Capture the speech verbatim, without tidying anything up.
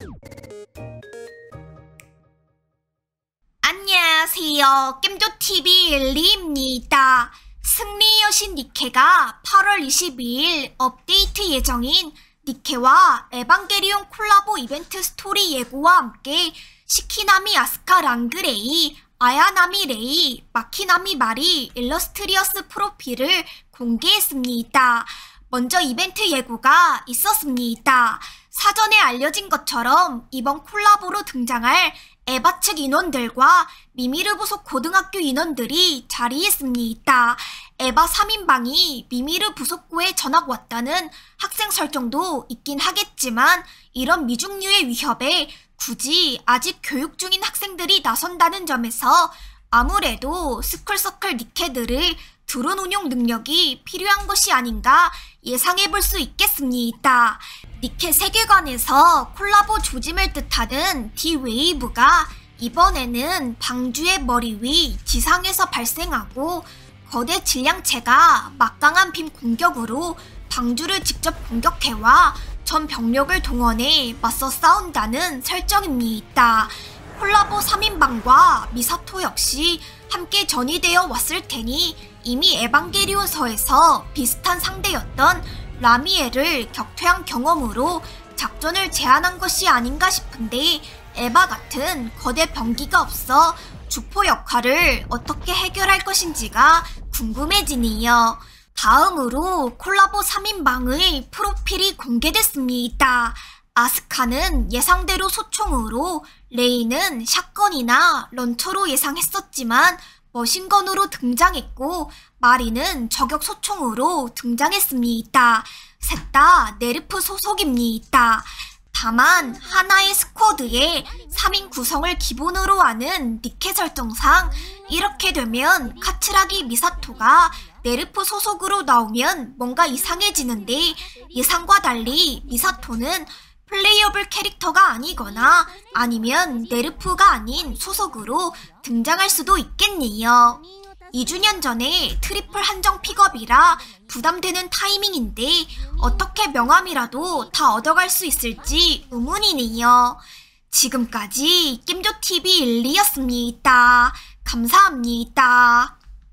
안녕하세요. 겜조티비 엘리입니다. 승리의 여신 니케가 팔월 이십이일 업데이트 예정인 니케와 에반게리온 콜라보 이벤트 스토리 예고와 함께 시키나미 아스카 랑그레이, 아야나미 레이, 마키나미 마리 일러스트리어스 프로필을 공개했습니다. 먼저 이벤트 예고가 있었습니다. 사전에 알려진 것처럼 이번 콜라보로 등장할 에바 측 인원들과 미미르 부속 고등학교 인원들이 자리했습니다. 에바 삼 인방이 미미르 부속고에 전학 왔다는 학생 설정도 있긴 하겠지만 이런 미중류의 위협에 굳이 아직 교육 중인 학생들이 나선다는 점에서 아무래도 스쿨서클 니케들을 드론 운용 능력이 필요한 것이 아닌가 예상해볼 수 있겠습니다. 니케 세계관에서 콜라보 조짐을 뜻하는 D-웨이브가 이번에는 방주의 머리 위 지상에서 발생하고 거대 질량체가 막강한 빔 공격으로 방주를 직접 공격해와 전 병력을 동원해 맞서 싸운다는 설정입니다. 콜라보 삼 인방과 미사토 역시 함께 전이되어 왔을 테니 이미 에반게리온서에서 비슷한 상대였던 라미에를 격퇴한 경험으로 작전을 제안한 것이 아닌가 싶은데 에바 같은 거대 병기가 없어 주포 역할을 어떻게 해결할 것인지가 궁금해지네요. 다음으로 콜라보 삼 인방의 프로필이 공개됐습니다. 아스카는 예상대로 소총으로, 레이는 샷건이나 런처로 예상했었지만 머신건으로 등장했고 마리는 저격 소총으로 등장했습니다. 셋 다 네르프 소속입니다. 다만 하나의 스쿼드에 삼 인 구성을 기본으로 하는 니케 설정상 이렇게 되면 카츠라기 미사토가 네르프 소속으로 나오면 뭔가 이상해지는데 예상과 달리 미사토는 플레이어블 캐릭터가 아니거나 아니면 네르프가 아닌 소속으로 등장할 수도 있겠네요. 이 주년 전에 트리플 한정 픽업이라 부담되는 타이밍인데 어떻게 명함이라도 다 얻어갈 수 있을지 의문이네요. 지금까지 겜조티비 일리였습니다. 감사합니다.